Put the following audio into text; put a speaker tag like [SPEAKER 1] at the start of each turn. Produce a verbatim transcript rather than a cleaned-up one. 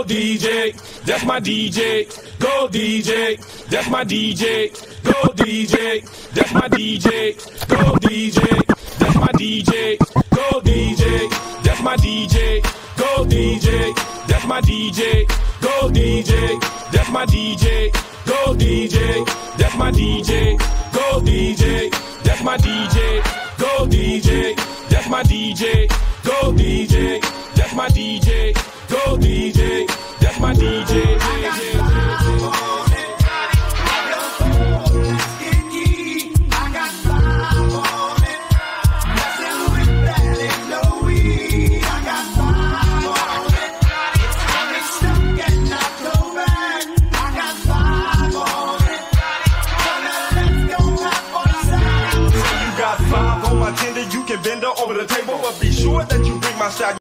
[SPEAKER 1] D J, that's my D J. Go D J, that's my D J. Go D J, that's my D J. Go D J, that's my D J. Go D J, that's my D J. Go D J, that's my D J. Go D J, that's my D J. Go D J, that's my D J. Go D J, that's my D J. Go D J, that's my D J. Go D J, that's my D J. Go D J, that's my D J.
[SPEAKER 2] You can bend her over the table, but be sure that you bring my shot.